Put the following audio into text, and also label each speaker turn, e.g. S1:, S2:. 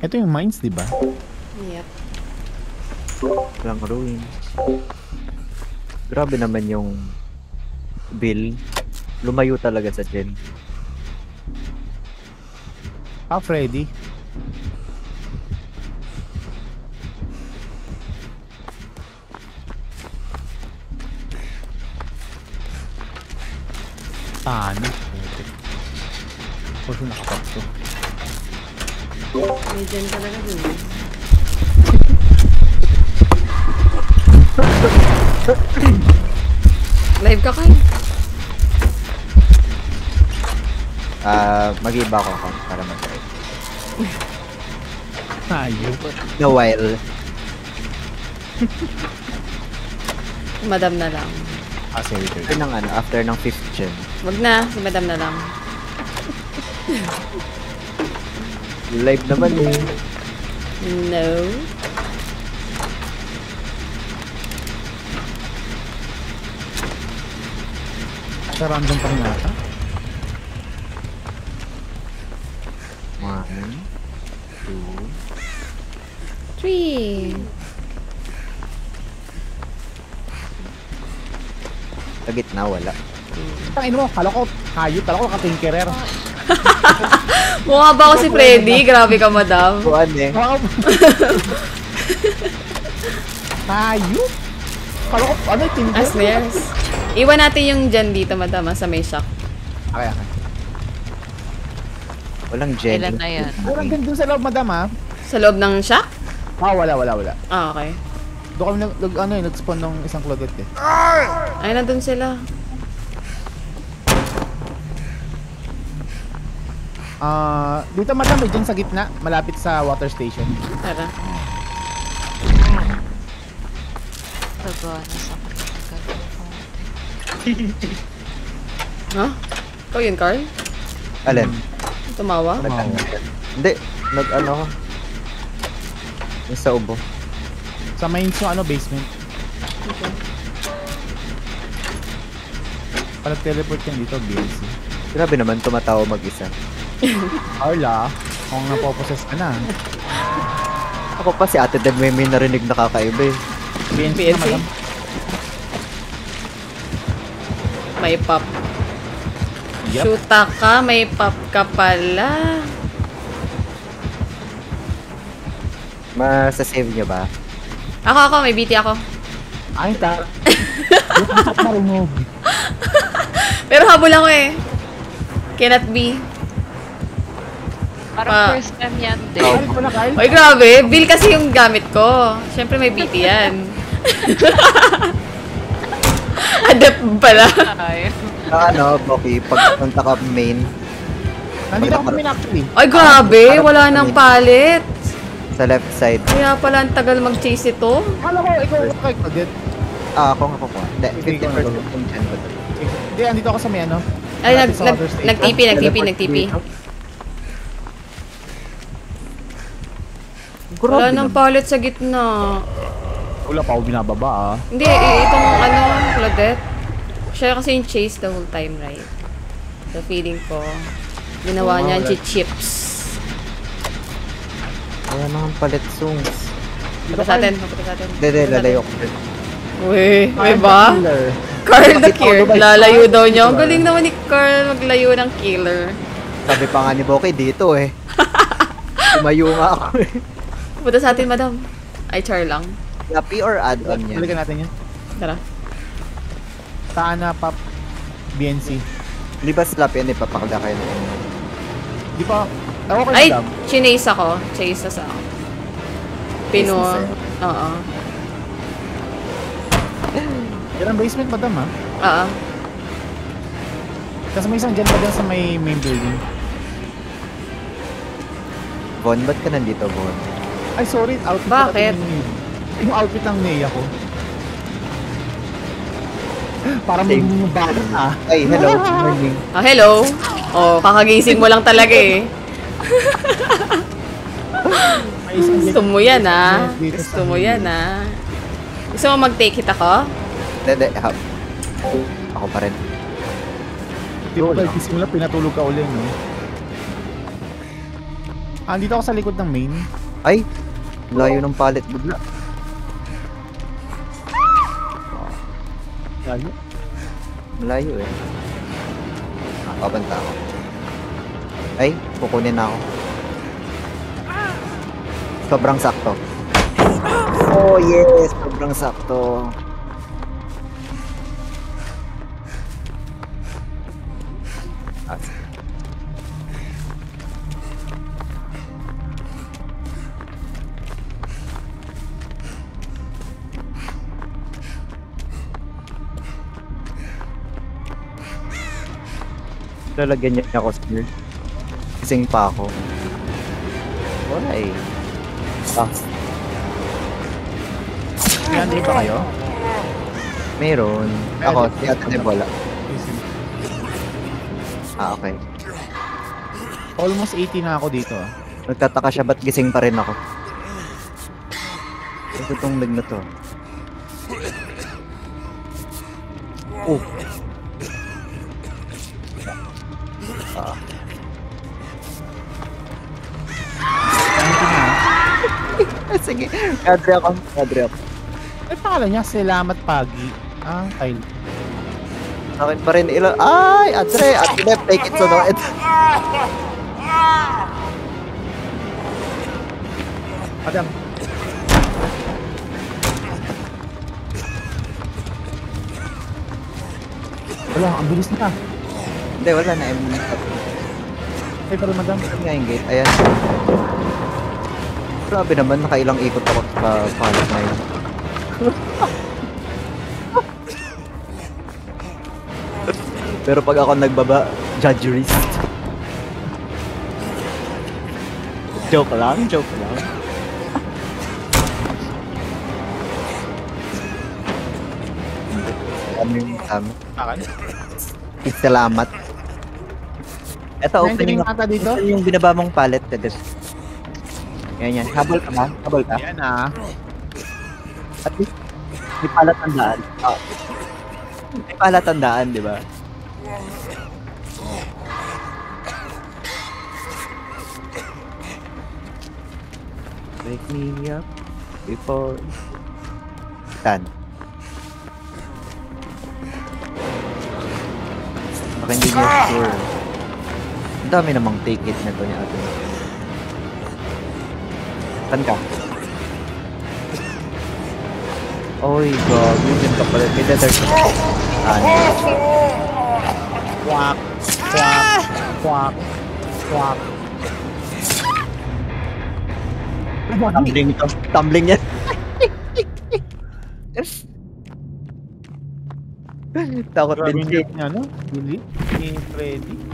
S1: Ito yung mines, di ba?
S2: Yep.
S3: Walang ruins. Grabe naman yung Bill. Lumayo talaga sa Jen.
S1: Freddy. Paano? Puso nakapag to.
S2: May dyan talaga dun. Live ka kayo?
S3: Mag-iba ako para mag-try.
S1: Ayun.
S3: In a while.
S2: Madam na lang.
S1: Sige.
S3: Ito ng after ng 5th gen.
S2: Wag na, si Madam na lang.
S3: Live naman eh.
S2: No.
S1: Sa random pa rin ata.
S3: 1, 2.
S2: 3.
S3: Sa gitna, wala.
S1: Tangin mo, kala ko hayop, kala ko katinkerer.
S2: Mukha ba ako si Freddy? Grabe ka, Madam.
S3: Kuan eh.
S1: Hayop? Kala ko, ano yung tinkerer?
S2: Asners. Iwan natin yung dyan dito, Madam, sa may shop.
S1: Okay.
S3: Walang gen.
S4: Ilan na yan?
S1: Walang dun sa loob, madam, ha?
S2: Sa loob ng shop?
S1: Wala.
S2: Ah, okay.
S1: Doon kami nag-spawn ng isang Claudette eh.
S2: Ay, nandun sila.
S1: Dito madam, dyan sa gitna, malapit sa water station.
S2: Tara.
S4: Taga, nasa
S2: Ha? Ikaw yun, Carl?
S3: Alin?
S2: Tumawa?
S3: Hindi. Nag-ano ko. Yung sa ubo.
S1: Sa main basement.
S2: Okay.
S1: Pag teleport yan dito, BLC.
S3: Grabe naman, tumatawa mag-isa.
S1: Carla, kung napoposes ka na.
S3: Ako pa si Ate Deb may narinig na kakaiba eh.
S1: BLC na,
S2: BLC?
S1: madam.
S2: May pop.
S1: Yup.
S2: Shoota ka, may pop ka pala.
S3: Masasave nyo ba?
S2: Ako, may BT ako.
S1: Ay, tar. Marunog.
S2: Pero habol ako eh. Cannot be.
S4: Parang first time yan din.
S1: Kyle ko na, Kyle.
S2: Oy, grabe. Bill kasi yung gamit ko. Siyempre may BT yan. Adapt pala.
S4: Ay.
S3: Boki, pagpunta ka main,
S1: Nandito ako main actually.
S2: Ay, grabe. Wala nang palit.
S3: sa left side.
S2: Kaya pala ang tagal mag-chase ito.
S1: Kala ko, ikaw kay Claudette.
S3: Ako nga po. Hindi, 50% yung dyan ba ito?
S1: Hindi, andito ako sa may ano.
S2: Ay,
S1: Malapit sa water station.
S2: nag-TP. Wala nang palit sa gitna.
S1: Wala pa ako binababa, ah.
S2: Hindi, itong Claudette. Siya kasi yung chase the whole time, right? So, feeling ko, ginawa niya yung chips.
S3: Wala naman palit songs.
S2: Punta sa atin.
S3: Hindi, lalayo ko.
S2: Uy, may ba? Carl the Killer. Lalayo daw niya. Ang galing naman ni Carl maglayo ng killer.
S3: Sabi pa nga ni Boki dito eh. Tumayo nga ako eh.
S2: Punta sa atin, madam. Ay, char lang.
S3: Happy or add-on yan?
S1: Balikan natin yan.
S2: Tara.
S1: Tana, Pop, BNC.
S3: Di ba slap yan? Ipapakda kayo.
S1: Di pa, ako kayo
S2: Ay,
S1: madam.
S2: chinase ako. Chase sa ako. Pino.
S3: Chase na sa'yo?
S2: Oo.
S1: Yan ang basement, madam, ha?
S2: Oo.
S1: Kasi may isang dyan pa dyan sa may main building.
S3: Von, ba't ka nandito, Von?
S1: Ay, sorry. Outfit
S2: Bakit?
S1: Yung outfit ng Nea ko. Parang may
S3: Same.
S1: bakit, ah.
S3: Ay, hello. Good morning.
S2: Ah, hello. Oh, kakagising mo lang talaga eh.
S1: May isang
S2: Gusto mo yan, ah.
S1: Dito
S2: Gusto
S1: sa-
S2: mo yan, ah. Gusto mo mag-take it ako?
S3: Hindi, ako pa rin.
S1: Di ba pag simula, pinatulog ka ulit, no? Dito ako sa likod ng main.
S3: Ay! Layo ng pallet bigla.
S1: Layo.
S3: Malayo eh. Babanta ako. Ay, kukunin na ako. Sobrang sakto. Oh yes! Sobrang sakto. Ah, lalagyan niya ako skill. Kising pa ako. Wala eh. Ah,
S1: Yan, di ba kayo?
S3: meron. Ako, si Ate Debola.
S1: Easy.
S3: Ah, okay.
S1: Almost 80 na ako dito.
S3: Nagtataka siya, ba't gising pa rin ako? Ito tong leg na to. Oh. Ah.
S1: 90 na.
S3: Sige, kadre ako. Kadre ako.
S1: Ay, pangalan niya, Salamat Pagi. Kyle.
S3: Akin pa rin ilo. Ay, Adre! Adre, take it so no.
S1: Adam. Wala, ang bilis na.
S3: Hindi, wala na.
S1: Ay, pero madam.
S3: Saan nga yung gate? Ayan. Grabe naman, nakailang ikot ako sa pallet na yun. Pero pag ako nagbaba, judgerist. Joke lang, joke lang. Ano yung
S1: Akan?
S3: salamat. Ito, opening
S1: Nandito yung kata dito?
S3: Ito yung binaba mong pallet, Tedes. Yan. Habol ka ba? Habol ka?
S1: Yan
S3: At least, may palatandaan. Oh. May palatandaan, di ba? Wake me up before... Tan. Baka hindi niya sure. Ang dami namang take it na to ni ate. Tan ka? Oy, God. Yun ka pala. May desert ka.
S1: Quack. Quack. Quack. Quack.
S3: Tumbling ito. Tumbling yan. Takot din siya.
S1: Ano? Billy? Ni Freddy?